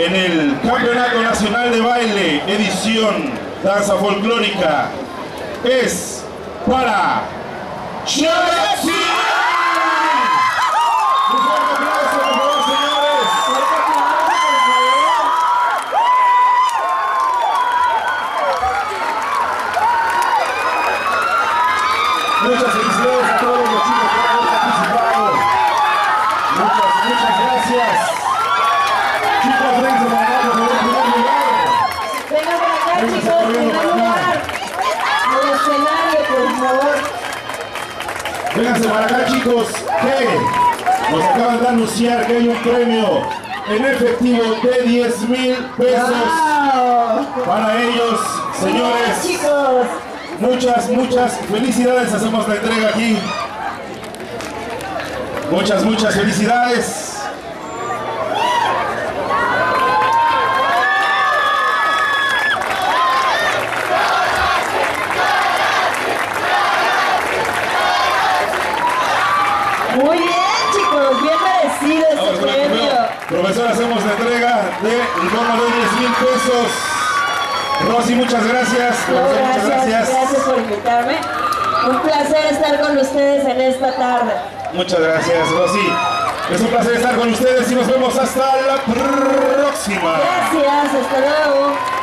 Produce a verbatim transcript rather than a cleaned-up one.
en el Campeonato Nacional de Baile, edición danza folclórica, es para Chalaxi. Un fuerte aplauso, por favor, señores. Muchas felicidades a todos los chicos que han participado. Muchas, muchas gracias. Chicos, vengan para acá, por favor, en primer lugar. Vengan para acá, chicos, en primer lugar. Al escenario, por favor. Vénganse para acá, chicos, que nos acaban de anunciar que hay un premio en efectivo de diez mil pesos Wow. para ellos, señores. Chicos. Muchas, muchas felicidades. Hacemos la entrega aquí. Muchas, muchas felicidades. Muy bien, chicos, bien merecido este Vamos con el premio. premio. Profesor, hacemos la entrega del bono de diez mil pesos. Rosy, muchas gracias. No, Profesor, muchas gracias, gracias. gracias por invitarme. Un placer estar con ustedes en esta tarde. Muchas gracias, Rosy. Es un placer estar con ustedes y nos vemos hasta la próxima. Gracias, hasta luego.